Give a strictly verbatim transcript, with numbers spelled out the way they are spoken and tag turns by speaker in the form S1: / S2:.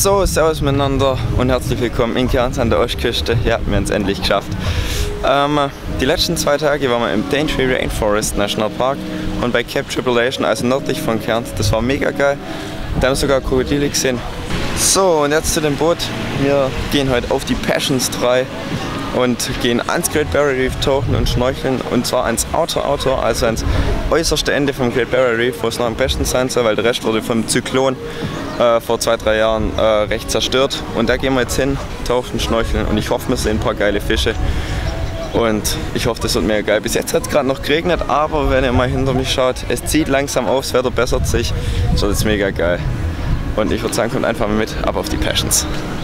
S1: So, servus miteinander und herzlich willkommen in Cairns an der Ostküste. Ja, wir haben es endlich geschafft. Ähm, die letzten zwei Tage waren wir im Daintree Rainforest National Park und bei Cape Tribulation, also nördlich von Cairns. Das war mega geil. Da haben wir sogar Krokodile gesehen. So, und jetzt zu dem Boot. Wir gehen heute auf die Passions drei und gehen ans Great Barrier Reef tauchen und schnorcheln, und zwar ans Outer Outer, also ans äußerste Ende vom Great Barrier Reef, wo es noch am besten sein soll, weil der Rest wurde vom Zyklon äh, vor zwei, drei Jahren äh, recht zerstört. Und da gehen wir jetzt hin, tauchen, schnorcheln, und ich hoffe, wir sehen ein paar geile Fische. Und ich hoffe, das wird mega geil. Bis jetzt hat es gerade noch geregnet, aber wenn ihr mal hinter mich schaut, es zieht langsam auf, das Wetter bessert sich, so ist es mega geil. Und ich würde sagen, kommt einfach mal mit, ab auf die Passions.